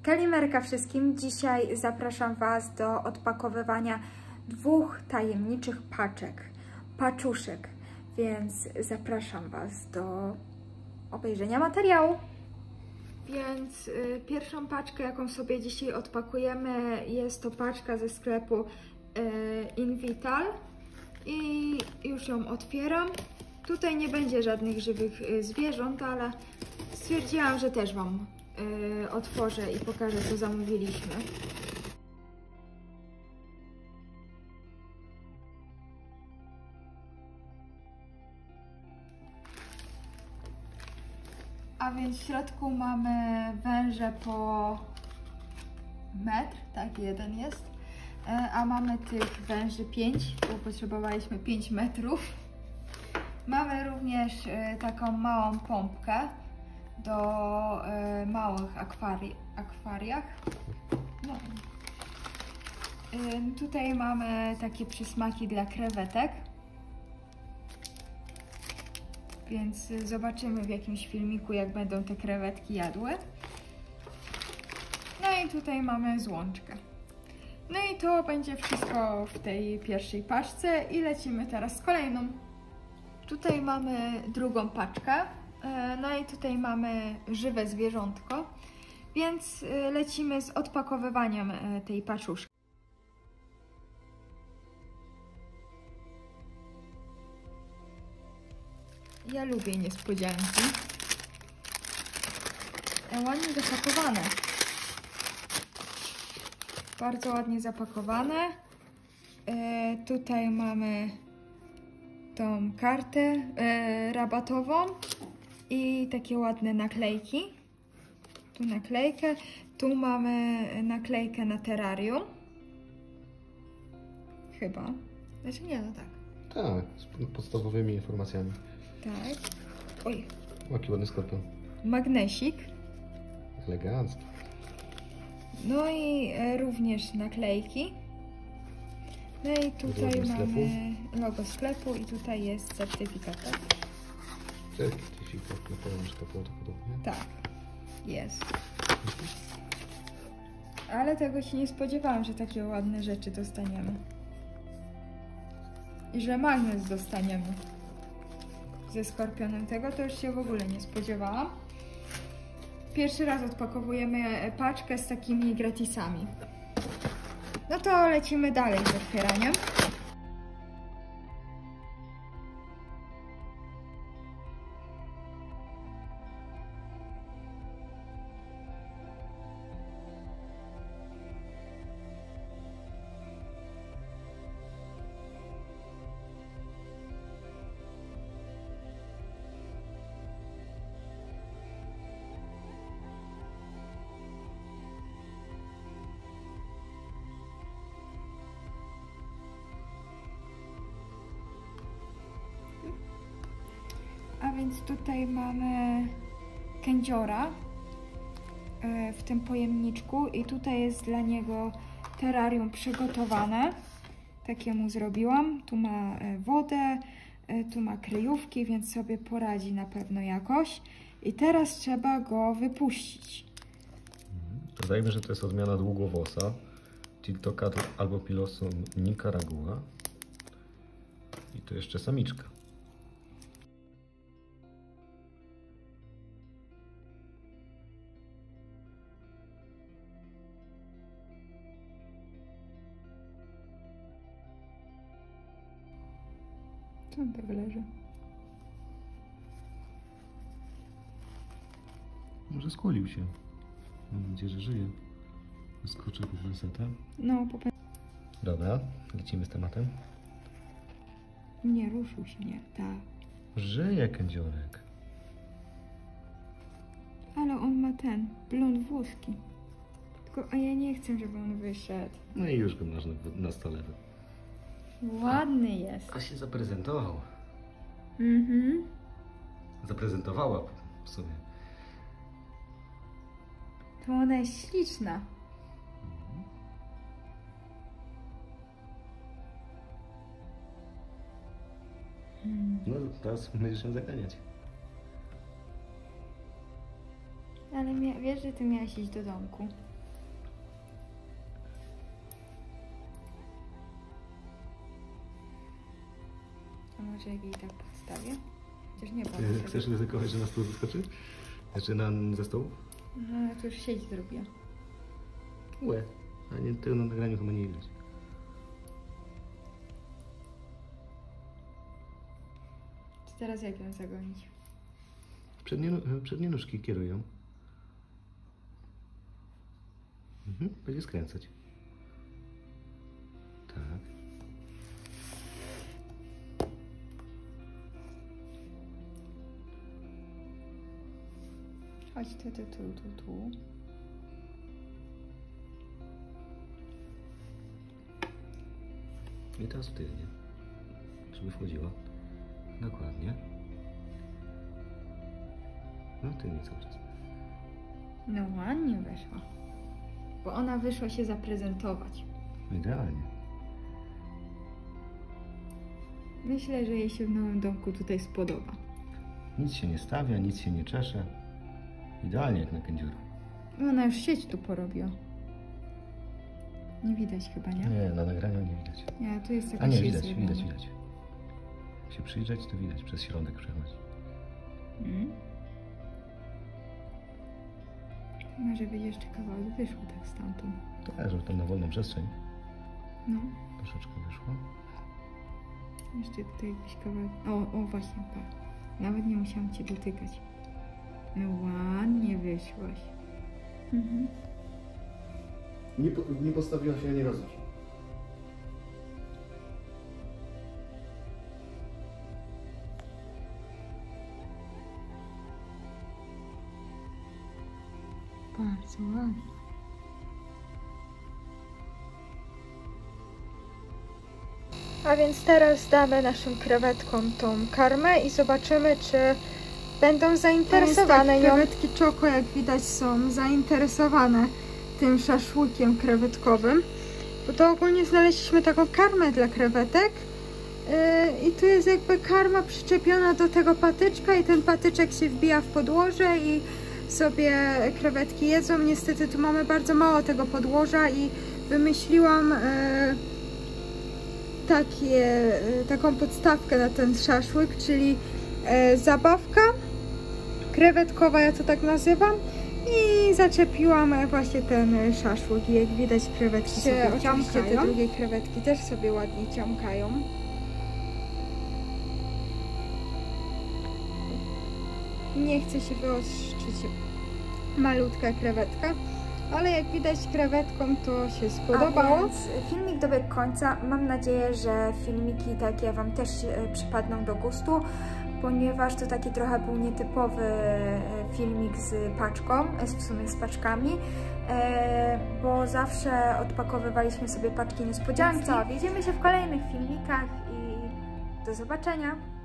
Kalimerka wszystkim. Dzisiaj zapraszam Was do odpakowywania 2 tajemniczych paczek, paczuszek, więc zapraszam Was do obejrzenia materiału. Więc pierwszą paczkę, jaką sobie dzisiaj odpakujemy, jest to paczka ze sklepu Invital i już ją otwieram. Tutaj nie będzie żadnych żywych zwierząt, ale stwierdziłam, że też Wam otworzę i pokażę, co zamówiliśmy. A więc w środku mamy węże po metr, tak, jeden jest, a mamy tych węży 5, bo potrzebowaliśmy 5 metrów. Mamy również taką małą pompkę do małych akwariach. No. Tutaj mamy takie przysmaki dla krewetek. Więc zobaczymy w jakimś filmiku, jak będą te krewetki jadły. No i tutaj mamy złączkę. No i to będzie wszystko w tej pierwszej paczce i lecimy teraz z kolejną. Tutaj mamy drugą paczkę. No i tutaj mamy żywe zwierzątko. Więc lecimy z odpakowywaniem tej paczuszki. Ja lubię niespodzianki. Ładnie zapakowane. Bardzo ładnie zapakowane. Tutaj mamy tą kartę rabatową i takie ładne naklejki. Tu naklejkę. Tu mamy naklejkę na terrarium. Chyba. Znaczy nie, no tak. Tak, z podstawowymi informacjami. Tak. Oj. Jaki ładny skorpion. Magnesik. Elegancki. No i również naklejki. No i tutaj mamy logo sklepu i tutaj jest certyfikat. Certyfikat na pączka prawdopodobnie. Tak, jest. Ale tego się nie spodziewałam, że takie ładne rzeczy dostaniemy. I że magnes dostaniemy ze skorpionem. Tego to już się w ogóle nie spodziewałam. Pierwszy raz odpakowujemy paczkę z takimi gratisami. No to lecimy dalej z otwieraniem. A więc tutaj mamy kędziora w tym pojemniczku i tutaj jest dla niego terrarium przygotowane. Takie mu zrobiłam. Tu ma wodę, tu ma kryjówki, więc sobie poradzi na pewno jakoś. I teraz trzeba go wypuścić. Dodajmy, że to jest odmiana długowłosa Tiltocatl albo Pilosum nicaragua. I to jeszcze samiczka. Co on tak leży? Może skulił się. Mam nadzieję, że żyje. Skoczę po plansetę. No, Dobra, lecimy z tematem. nie ruszył się, nie. Tak. Żyje kędziorek. Ale on ma ten, blond włoski. Tylko, a ja nie chcę, żeby on wyszedł. No i już go masz na stole. Ładny jest. A się zaprezentował. Mhm. Zaprezentowała w sumie. To ona jest śliczna. No teraz będziesz ją zaganiać. Ale wiesz, że ty miałaś iść do domku. Może jak jej tak postawię? Chociaż nie Ty chcesz ryzykować, że na stół zaskoczy? Znaczy ze stołu? No, to już sieć zrobię. Łe. A nie, tego na nagraniu chyba nie widać. To teraz jak ją zagonić? Przednie nóżki kierują. Będzie skręcać. Tak. Chodź tu. I teraz tylnie. Żeby wchodziła. Dokładnie. No tylnie cały czas. No ładnie weszła. Bo ona wyszła się zaprezentować. Idealnie. Myślę, że jej się w nowym domku tutaj spodoba. Nic się nie stawia, nic się nie czesze. Idealnie jak na kędziuru. Ona już sieć tu porobiła. Nie widać chyba, nie? Nie, na nagraniu nie widać. Nie, tu jest taka A nie, sieć widać. zrobiona. Jak się przyjrzeć, to widać. Przez środek przechodzi. Może być jeszcze kawałek wyszło tak stamtąd. Tak, żeby tam na wolną przestrzeń No, troszeczkę wyszło. jeszcze tutaj jakiś kawałek. O właśnie, pa. Nawet nie musiałam cię dotykać. No ładnie wyszłaś. Nie postawiła się, nie rozeszła. Bardzo ładnie. A więc teraz damy naszym krewetkom tą karmę i zobaczymy, czy będą zainteresowane. Krewetki czoko, jak widać, są zainteresowane tym szaszłykiem krewetkowym. Bo to ogólnie znaleźliśmy taką karmę dla krewetek. I tu jest jakby karma przyczepiona do tego patyczka i ten patyczek się wbija w podłoże i sobie krewetki jedzą. Niestety tu mamy bardzo mało tego podłoża i wymyśliłam taką podstawkę na ten szaszłyk, czyli zabawka krewetkowa, ja to tak nazywam, i zaczepiłam właśnie ten szaszłyk i jak widać krewetki sobie ciamkają. Te drugie krewetki też sobie ładnie ciamkają. Nie chce się wyostrzyć malutka krewetka, ale jak widać krewetkom to się spodobało. A więc filmik dobiegł końca. Mam nadzieję, że filmiki takie Wam też przypadną do gustu, ponieważ to taki trochę był nietypowy filmik z paczką, w sumie z paczkami, bo zawsze odpakowywaliśmy sobie paczki niespodzianki. Co, widzimy się w kolejnych filmikach i do zobaczenia!